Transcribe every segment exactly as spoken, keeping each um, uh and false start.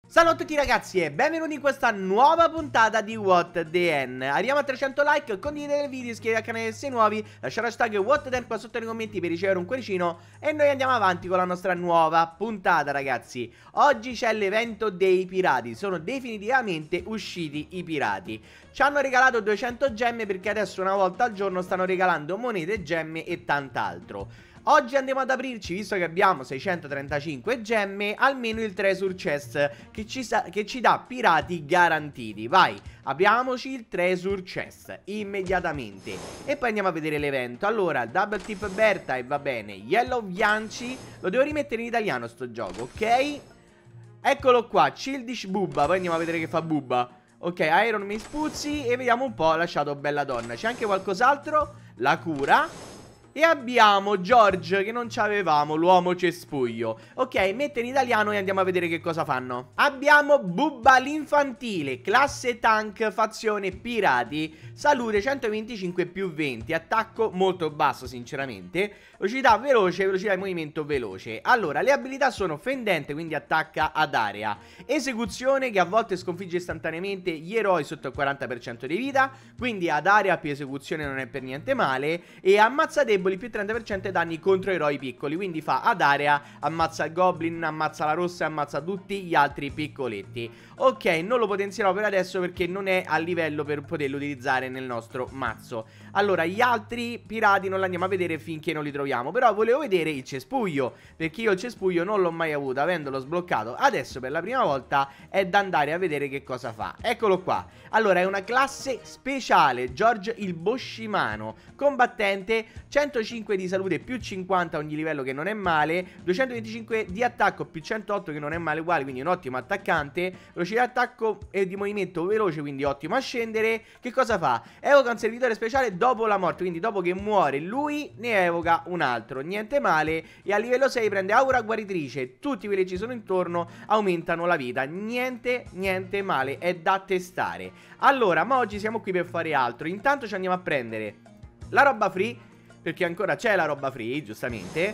Ciao a tutti ragazzi e benvenuti in questa nuova puntata di What The N. Arriviamo a trecento like, condividete il video, iscrivetevi al canale se siete nuovi, lasciate hashtag What The N qua sotto nei commenti per ricevere un cuoricino e noi andiamo avanti con la nostra nuova puntata ragazzi. Oggi c'è l'evento dei pirati, sono definitivamente usciti i pirati. Ci hanno regalato duecento gemme perché adesso una volta al giorno stanno regalando monete, gemme e tant'altro. Oggi andiamo ad aprirci, visto che abbiamo seicentotrentacinque gemme, almeno il Treasure Chest che ci, sa che ci dà pirati garantiti. Vai, apriamoci il Treasure Chest immediatamente e poi andiamo a vedere l'evento. Allora, Double Tip Berta e va bene, Yellow Bianchi, lo devo rimettere in italiano sto gioco, ok? Eccolo qua, Childish Bubba, poi andiamo a vedere che fa Bubba. Ok, Iron Man Spuzzi e vediamo un po', lasciato bella donna. C'è anche qualcos'altro? La cura. E abbiamo George che non ci avevamo, l'uomo cespuglio. Ok, mette in italiano e andiamo a vedere che cosa fanno. Abbiamo Bubba l'infantile, classe tank, fazione pirati, salute centoventicinque più venti, attacco molto basso sinceramente, velocità veloce, velocità di movimento veloce. Allora, le abilità sono fendente, quindi attacca ad area, esecuzione che a volte sconfigge istantaneamente gli eroi sotto il quaranta per cento di vita, quindi ad area più esecuzione non è per niente male, e ammazza deboli più trenta per cento danni contro eroi piccoli, quindi fa ad area, ammazza il goblin, ammazza la rossa e ammazza tutti gli altri piccoletti. Ok, non lo potenzierò per adesso perché non è a livello per poterlo utilizzare nel nostro mazzo. Allora, gli altri pirati non li andiamo a vedere finché non li troviamo, però volevo vedere il cespuglio, perché io il cespuglio non l'ho mai avuto, avendolo sbloccato adesso per la prima volta è da andare a vedere che cosa fa. Eccolo qua. Allora, è una classe speciale, George il Boscimano, combattente, centocinque di salute più cinquanta a ogni livello che non è male, duecentoventicinque di attacco più centootto che non è male uguale, quindi un ottimo attaccante, velocità di attacco e di movimento veloce, quindi ottimo a scendere. Che cosa fa? Evoca un servitore speciale dopo la morte, quindi dopo che muore lui ne evoca un altro, niente male, e a livello sei prende aura guaritrice, tutti quelli che ci sono intorno aumentano la vita, niente, niente male, è da testare. Allora, ma oggi siamo qui per fare altro, intanto ci andiamo a prendere la roba free, perché ancora c'è la roba free, giustamente.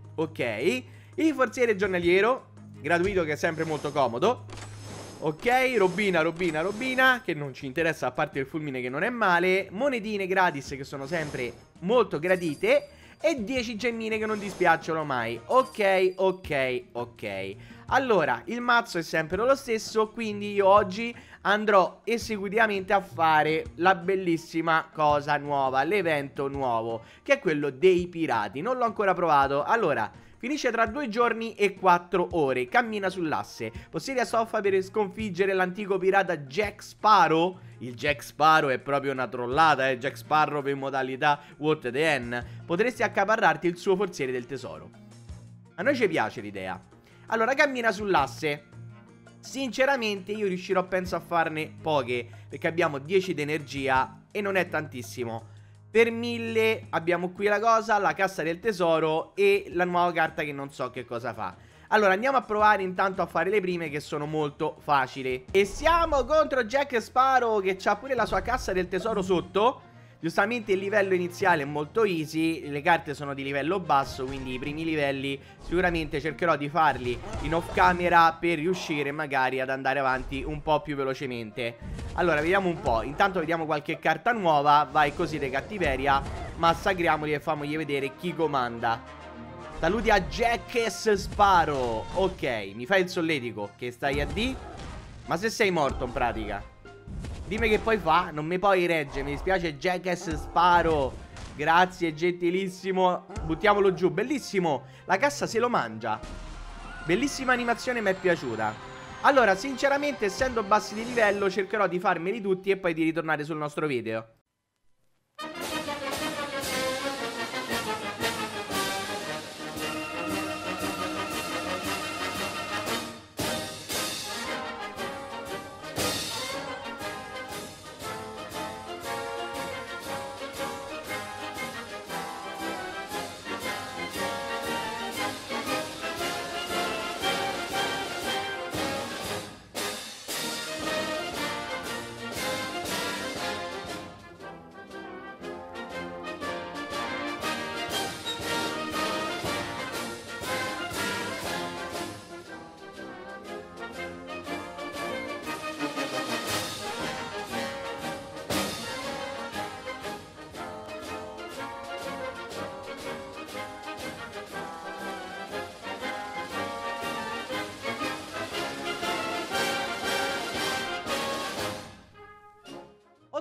Ok, il forziere giornaliero gratuito che è sempre molto comodo. Ok, robina, robina, robina, che non ci interessa a parte il fulmine che non è male. Monetine gratis che sono sempre molto gradite. E dieci gemmine che non dispiacciono mai. Ok, ok, ok. Allora, il mazzo è sempre lo stesso, quindi io oggi andrò esecutivamente a fare la bellissima cosa nuova, l'evento nuovo, che è quello dei pirati. Non l'ho ancora provato. Allora, finisce tra due giorni e quattro ore. Cammina sull'asse. Possiedi a soffa per sconfiggere l'antico pirata Jack Sparrow. Il Jack Sparrow è proprio una trollata, eh. Jack Sparrow in modalità What The N. Potresti accaparrarti il suo forziere del tesoro. A noi ci piace l'idea. Allora, cammina sull'asse. Sinceramente io riuscirò penso a farne poche, perché abbiamo dieci di energia e non è tantissimo. Per mille abbiamo qui la cosa, la cassa del tesoro e la nuova carta che non so che cosa fa. Allora andiamo a provare intanto a fare le prime che sono molto facili. E siamo contro Jack Sparrow che ha pure la sua cassa del tesoro sotto. Giustamente il livello iniziale è molto easy, le carte sono di livello basso, quindi i primi livelli sicuramente cercherò di farli in off camera per riuscire magari ad andare avanti un po' più velocemente. Allora vediamo un po', intanto vediamo qualche carta nuova, vai così di cattiveria, massacriamoli e famogli vedere chi comanda. Saluti a Jack Sparrow. Ok, mi fai il solletico che stai a D? Ma se sei morto in pratica dimmi che poi fa, non mi puoi regge, mi dispiace Jack Sparrow. Grazie, gentilissimo. Buttiamolo giù, bellissimo. La cassa se lo mangia. Bellissima animazione, mi è piaciuta. Allora, sinceramente, essendo bassi di livello, cercherò di farmeli tutti e poi di ritornare sul nostro video.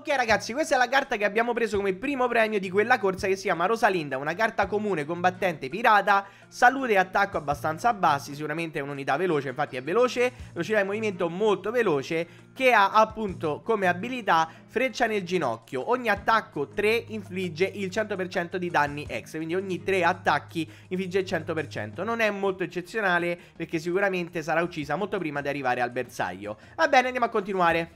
Ok ragazzi, questa è la carta che abbiamo preso come primo premio di quella corsa, che si chiama Rosalinda, una carta comune combattente pirata, salute e attacco abbastanza bassi, sicuramente è un'unità veloce, infatti è veloce, velocità di movimento molto veloce, che ha appunto come abilità freccia nel ginocchio. Ogni attacco tre infligge il cento per cento di danni extra, quindi ogni tre attacchi infligge il cento per cento. Non è molto eccezionale perché sicuramente sarà uccisa molto prima di arrivare al bersaglio. Va bene, andiamo a continuare.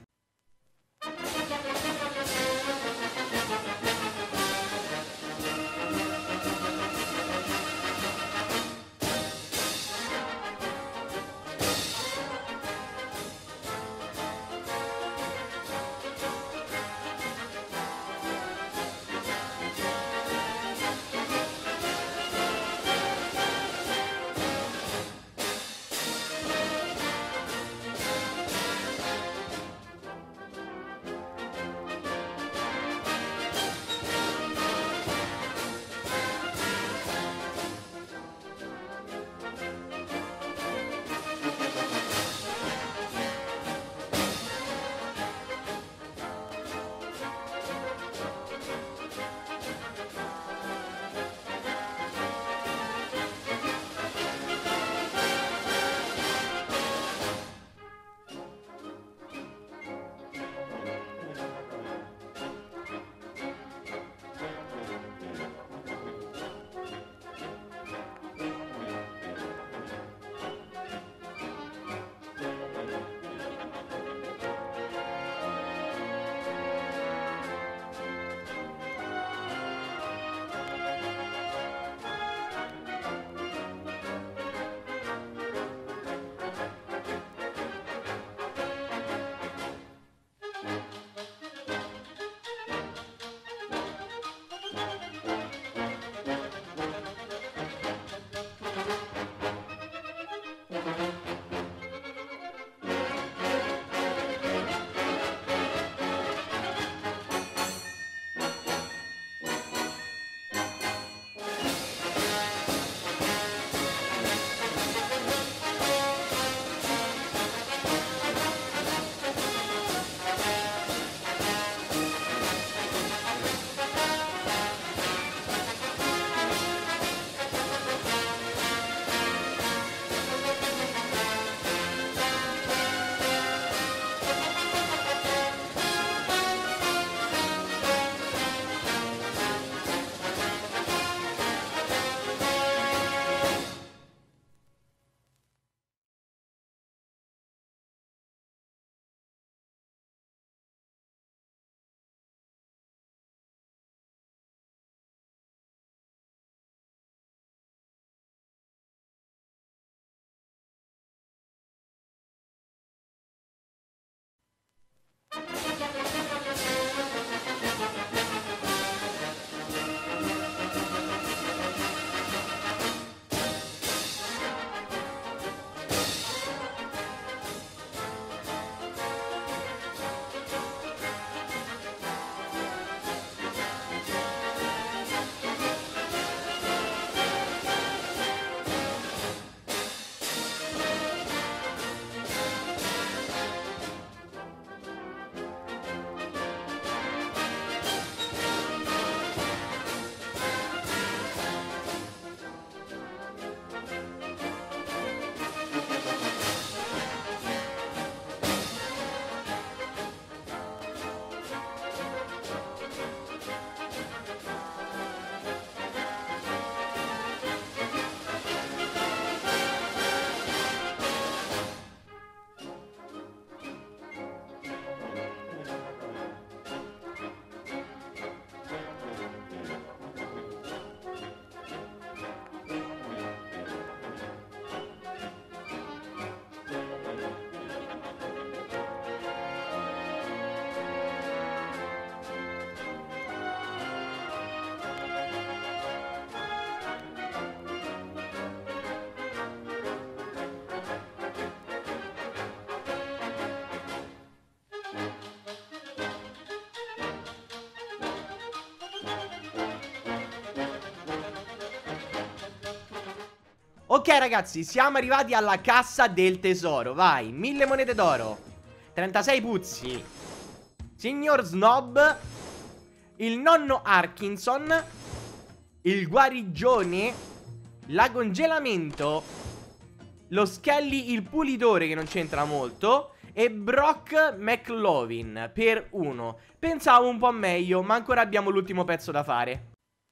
Ok ragazzi, siamo arrivati alla cassa del tesoro. Vai, mille monete d'oro, trentasei puzzi, Signor Snob, il nonno Arkinson, il guarigione, l'acongelamento, lo Skelly il pulitore che non c'entra molto e Brock McLovin per uno. Pensavo un po' meglio, ma ancora abbiamo l'ultimo pezzo da fare.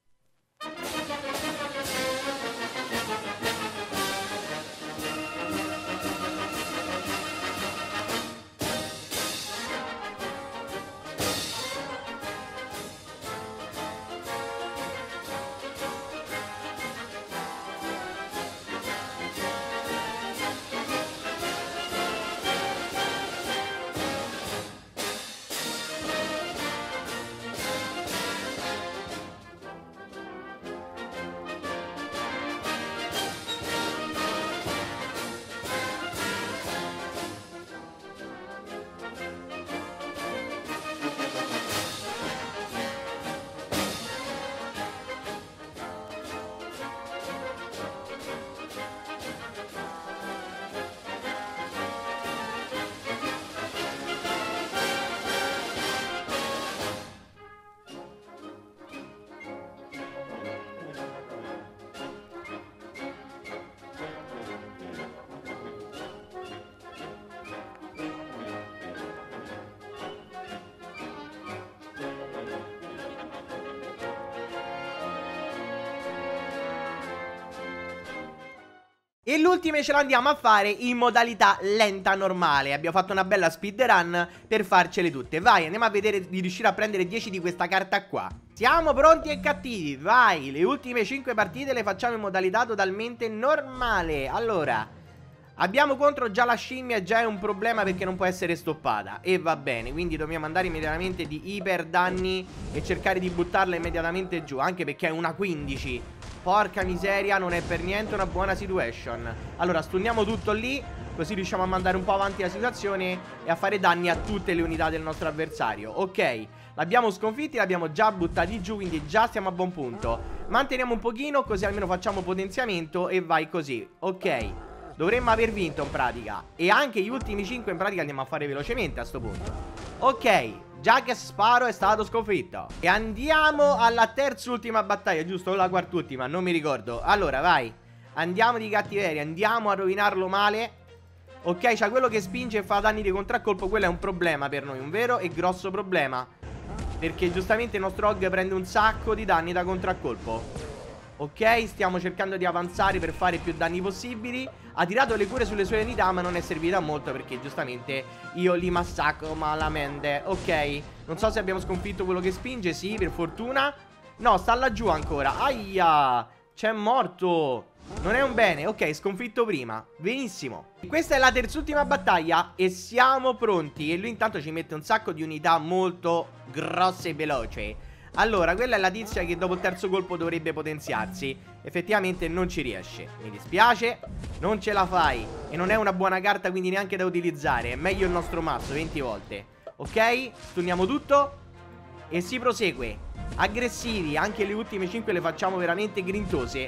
E l'ultima ce la andiamo a fare in modalità lenta normale. Abbiamo fatto una bella speedrun per farcele tutte. Vai, andiamo a vedere di riuscire a prendere dieci di questa carta qua. Siamo pronti e cattivi. Vai, le ultime cinque partite le facciamo in modalità totalmente normale. Allora, abbiamo contro già la scimmia. Già è un problema perché non può essere stoppata. E va bene, quindi dobbiamo andare immediatamente di iper danni e cercare di buttarla immediatamente giù. Anche perché è una quindici. Porca miseria, non è per niente una buona situation. Allora, stunniamo tutto lì, così riusciamo a mandare un po' avanti la situazione e a fare danni a tutte le unità del nostro avversario. Ok, l'abbiamo sconfitti, l'abbiamo già buttati giù, quindi già stiamo a buon punto. Manteniamo un pochino, così almeno facciamo potenziamento e vai così. Ok, dovremmo aver vinto in pratica. E anche gli ultimi cinque in pratica andiamo a fare velocemente a sto punto. Ok, Jack Sparrow è stato sconfitto. E andiamo alla terz'ultima battaglia, giusto? O la quart'ultima, non mi ricordo. Allora, vai. Andiamo di cattiveria, andiamo a rovinarlo male. Ok, c'è quello che spinge e fa danni di contraccolpo. Quello è un problema per noi, un vero e grosso problema. Perché giustamente il nostro Og prende un sacco di danni da contraccolpo. Ok, stiamo cercando di avanzare per fare più danni possibili. Ha tirato le cure sulle sue unità, ma non è servita molto perché giustamente io li massacro malamente. Ok, non so se abbiamo sconfitto quello che spinge. Sì, per fortuna. No, sta laggiù ancora. Aia, c'è morto. Non è un bene. Ok, sconfitto prima. Benissimo. Questa è la terz'ultima battaglia e siamo pronti. E lui intanto ci mette un sacco di unità molto grosse e veloci. Allora, quella è la tizia che dopo il terzo colpo dovrebbe potenziarsi. Effettivamente non ci riesce. Mi dispiace, non ce la fai. E non è una buona carta, quindi neanche da utilizzare. È meglio il nostro mazzo, venti volte. Ok, stunniamo tutto e si prosegue. Aggressivi, anche le ultime cinque le facciamo veramente grintose.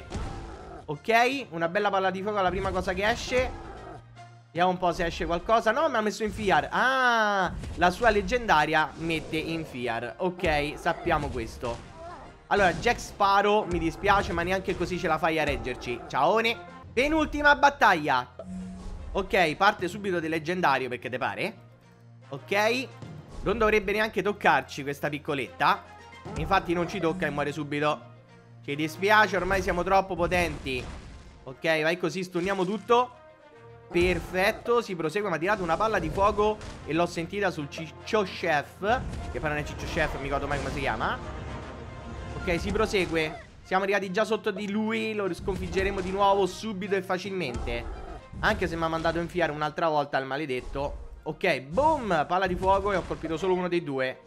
Ok, una bella palla di fuoco, la prima cosa che esce. Vediamo un po' se esce qualcosa. No, mi ha messo in Fiar. Ah, la sua leggendaria mette in Fiar. Ok, sappiamo questo. Allora, Jack Sparrow, mi dispiace, ma neanche così ce la fai a reggerci. Ciaone. Penultima battaglia. Ok, parte subito del leggendario, perché te pare? Ok, non dovrebbe neanche toccarci questa piccoletta. Infatti non ci tocca e muore subito. Ci dispiace, ormai siamo troppo potenti. Ok, vai così, stunniamo tutto. Perfetto, si prosegue, mi ha tirato una palla di fuoco e l'ho sentita sul Ciccio Chef. Che poi non è Ciccio Chef, non mi ricordo mai come si chiama. Ok, si prosegue. Siamo arrivati già sotto di lui. Lo sconfiggeremo di nuovo subito e facilmente. Anche se mi ha mandato in fiare un'altra volta il maledetto. Ok, boom, palla di fuoco e ho colpito solo uno dei due.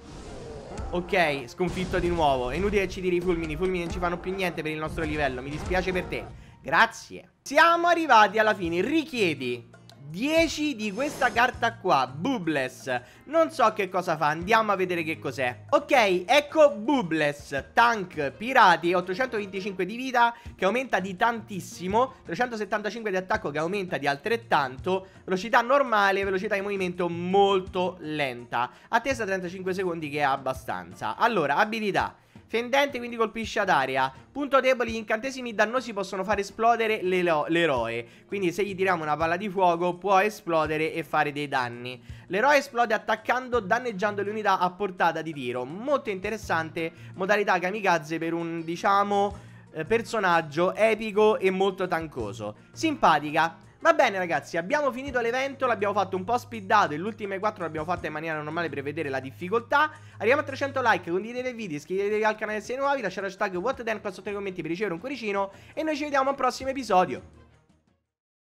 Ok, sconfitto di nuovo. È inutile che ci tiri i fulmini. I fulmini non ci fanno più niente per il nostro livello. Mi dispiace per te. Grazie. Siamo arrivati alla fine. Richiedi dieci di questa carta qua, Boobless. Non so che cosa fa, andiamo a vedere che cos'è. Ok, ecco Boobless, tank, pirati, ottocentoventicinque di vita, che aumenta di tantissimo, trecentosettantacinque di attacco che aumenta di altrettanto, velocità normale, velocità di movimento molto lenta, attesa trentacinque secondi che è abbastanza. Allora, abilità. Fendente, quindi colpisce ad area. Punto debole, gli incantesimi dannosi possono far esplodere l'eroe. Quindi se gli tiriamo una palla di fuoco può esplodere e fare dei danni. L'eroe esplode attaccando, danneggiando le unità a portata di tiro. Molto interessante, modalità kamikaze per un, diciamo, eh, personaggio epico e molto tancoso. Simpatica. Va bene ragazzi, abbiamo finito l'evento, l'abbiamo fatto un po' speedato e le ultime quattro l'abbiamo fatte in maniera normale per vedere la difficoltà. Arriviamo a trecento like, condividete il video, iscrivetevi al canale se siete nuovi, lasciate hashtag WhatDen qua sotto nei commenti per ricevere un cuoricino e noi ci vediamo al prossimo episodio.